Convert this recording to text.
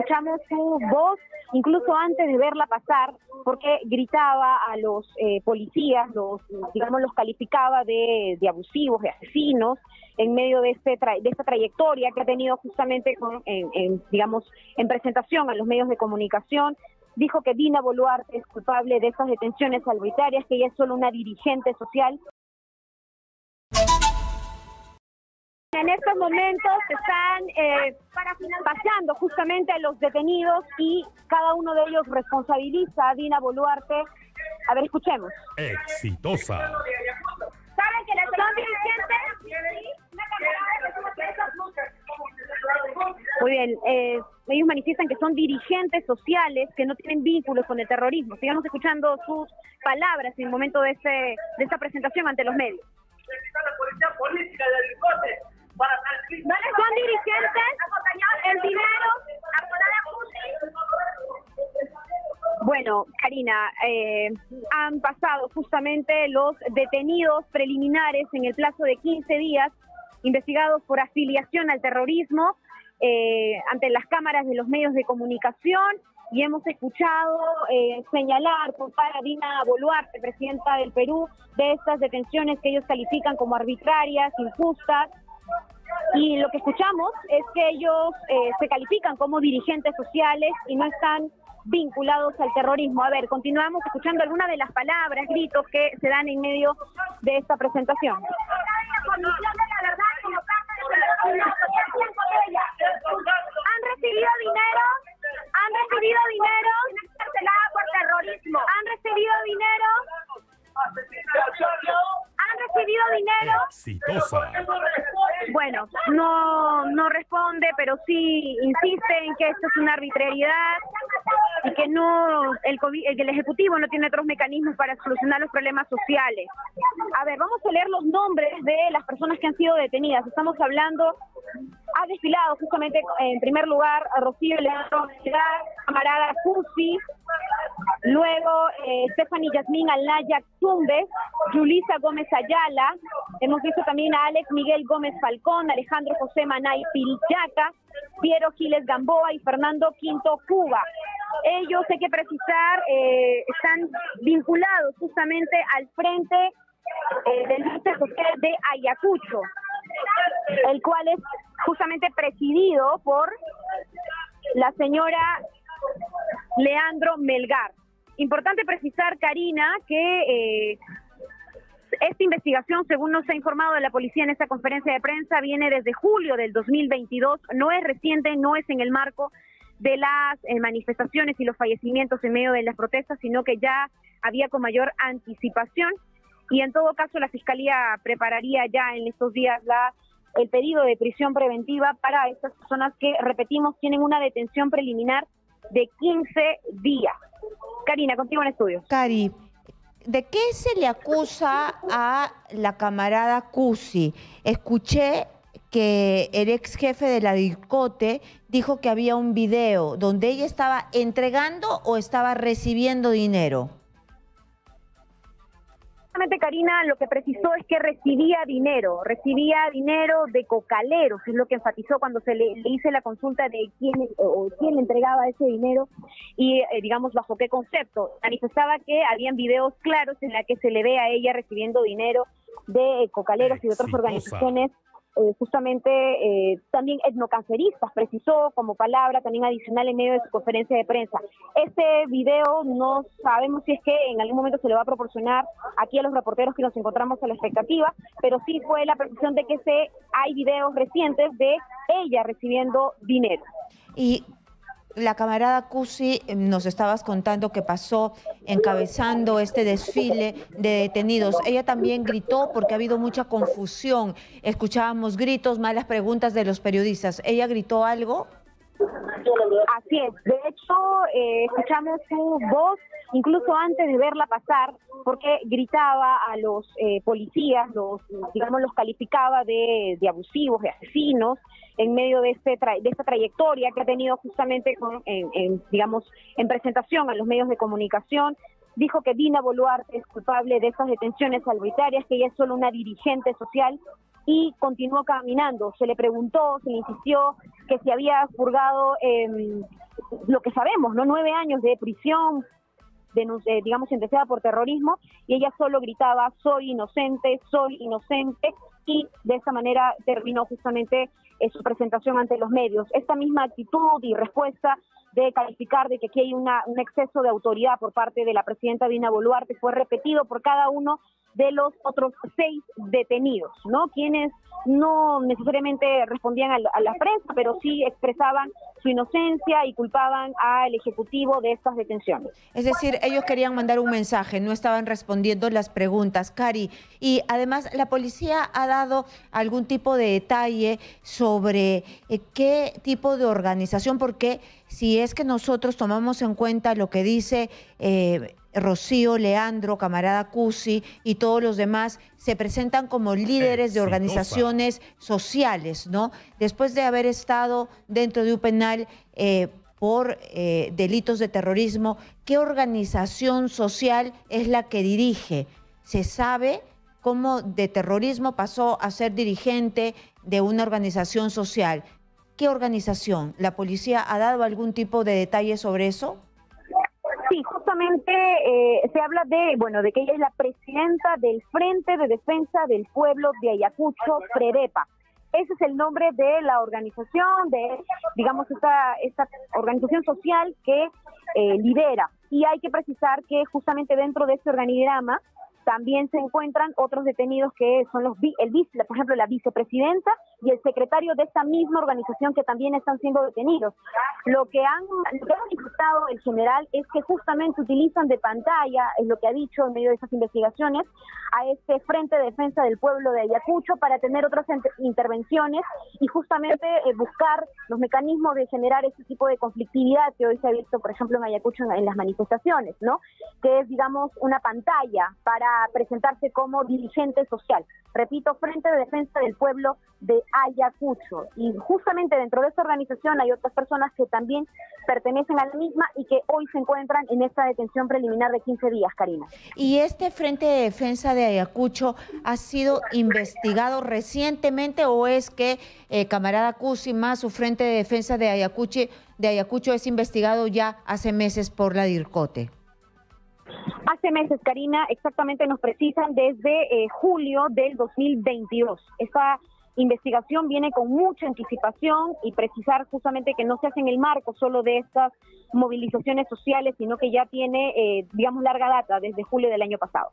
escuchamos su voz incluso antes de verla pasar, porque gritaba a los policías, los calificaba de abusivos, de asesinos, en medio de esta trayectoria que ha tenido justamente en presentación a los medios de comunicación. Dijo que Dina Boluarte es culpable de estas detenciones arbitrarias, que ella es solo una dirigente social. En estos momentos se están pasando justamente a los detenidos y cada uno de ellos responsabiliza a Dina Boluarte. A ver, escuchemos. Exitosa. ¿Saben que son dirigentes? Muy bien, ellos manifiestan que son dirigentes sociales que no tienen vínculos con el terrorismo. Sigamos escuchando sus palabras en el momento de esta presentación ante los medios. Son dirigentes, el dinero, bueno, Karina, han pasado justamente los detenidos preliminares en el plazo de 15 días, investigados por afiliación al terrorismo, ante las cámaras de los medios de comunicación, y hemos escuchado señalar por parte de Dina Boluarte, presidenta del Perú, de estas detenciones que ellos califican como arbitrarias, injustas. Y lo que escuchamos es que ellos se califican como dirigentes sociales y no están vinculados al terrorismo. A ver, continuamos escuchando algunas de las palabras, gritos que se dan en medio de esta presentación. ¿Han recibido dinero? ¿Han recibido dinero? Por terrorismo. ¿Han recibido dinero? ¿Han recibido dinero? Exitosa. Bueno, no responde, pero sí insiste en que esto es una arbitrariedad y que el Ejecutivo no tiene otros mecanismos para solucionar los problemas sociales. A ver, vamos a leer los nombres de las personas que han sido detenidas. Estamos hablando, ha desfilado justamente en primer lugar a Rocío Leandro, camarada Cusi, luego Stephanie Yasmín Alnaya Tumbes, Yulisa Gómez Ayala, hemos visto también a Alex Miguel Gómez Falcón, Alejandro José Manay Pilchaca, Piero Giles Gamboa y Fernando Quinto Cuba. Ellos, hay que precisar, están vinculados justamente al frente del Frente Social de Ayacucho, el cual es justamente presidido por la señora Leandro Melgar. Importante precisar, Karina, que esta investigación, según nos ha informado de la policía en esta conferencia de prensa, viene desde julio del 2022, no es reciente, no es en el marco de las manifestaciones y los fallecimientos en medio de las protestas, sino que ya había con mayor anticipación, y en todo caso la Fiscalía prepararía ya en estos días el pedido de prisión preventiva para estas personas que, repetimos, tienen una detención preliminar de 15 días. Karina, contigo en estudio. Cari, ¿de qué se le acusa a la camarada Cusi? Escuché que el ex jefe de la DIRCOTE dijo que había un video donde ella estaba entregando o estaba recibiendo dinero. Karina, lo que precisó es que recibía dinero de cocaleros, es lo que enfatizó cuando se le hice la consulta de quién le entregaba ese dinero y, bajo qué concepto. Manifestaba que habían videos claros en la que se le ve a ella recibiendo dinero de cocaleros y de otras organizaciones, también etnocanceristas, precisó como palabra también adicional en medio de su conferencia de prensa. Este video no sabemos si es que en algún momento se le va a proporcionar aquí a los reporteros que nos encontramos a la expectativa, pero sí fue la precisión de que hay videos recientes de ella recibiendo dinero. Y la camarada Cusi, nos estabas contando que pasó encabezando este desfile de detenidos. Ella también gritó porque ha habido mucha confusión. Escuchábamos gritos, malas preguntas de los periodistas. ¿Ella gritó algo? Así es. De hecho, escuchamos su voz incluso antes de verla pasar, porque gritaba a los policías, los calificaba de abusivos, de asesinos, en medio de esta trayectoria que ha tenido justamente en presentación a los medios de comunicación. Dijo que Dina Boluarte es culpable de estas detenciones arbitrarias, que ella es solo una dirigente social, y continuó caminando. Se le preguntó, se le insistió que si había purgado lo que sabemos, ¿no? 9 años de prisión, digamos, sentenciada por terrorismo, y ella solo gritaba, soy inocente, y de esa manera terminó justamente su presentación ante los medios. Esta misma actitud y respuesta de calificar de que aquí hay un exceso de autoridad por parte de la presidenta Dina Boluarte fue repetido por cada uno de los otros 6 detenidos, ¿no? Quienes no necesariamente respondían a la prensa, pero sí expresaban su inocencia y culpaban al Ejecutivo de estas detenciones. Es decir, ellos querían mandar un mensaje, no estaban respondiendo las preguntas, Cari. Y además, ¿la policía ha dado algún tipo de detalle sobre qué tipo de organización? Porque si es que nosotros tomamos en cuenta lo que dice Rocío, Leandro, camarada Cusi y todos los demás, se presentan como líderes de organizaciones sociales, ¿no? Después de haber estado dentro de un penal por delitos de terrorismo, ¿qué organización social es la que dirige? ¿Se sabe cómo de terrorismo pasó a ser dirigente de una organización social? ¿Qué organización? ¿La policía ha dado algún tipo de detalle sobre eso? Sí, justamente se habla de que ella es la presidenta del Frente de Defensa del Pueblo de Ayacucho, FREDEPA. Ese es el nombre de la organización, digamos, esta organización social que lidera. Y hay que precisar que justamente dentro de este organigrama también se encuentran otros detenidos que son por ejemplo, la vicepresidenta y el secretario de esta misma organización que también están siendo detenidos. Lo que ha manifestado el general es que justamente utilizan de pantalla, es lo que ha dicho en medio de estas investigaciones, a este Frente de Defensa del Pueblo de Ayacucho para tener otras intervenciones y justamente buscar los mecanismos de generar este tipo de conflictividad que hoy se ha visto, por ejemplo, en Ayacucho en las manifestaciones, ¿no? Que es, digamos, una pantalla para presentarse como dirigente social. Repito, Frente de Defensa del Pueblo de Ayacucho. Y justamente dentro de esta organización hay otras personas que también pertenecen a la misma y que hoy se encuentran en esta detención preliminar de 15 días, Karina. ¿Y este Frente de Defensa de Ayacucho ha sido investigado recientemente o es que camarada Cusi más su Frente de Defensa de Ayacucho es investigado ya hace meses por la DIRCOTE? Hace meses, Karina, exactamente nos precisan desde julio del 2022. Esta investigación viene con mucha anticipación y precisar justamente que no se hace en el marco solo de estas movilizaciones sociales, sino que ya tiene, digamos, larga data desde julio del año pasado.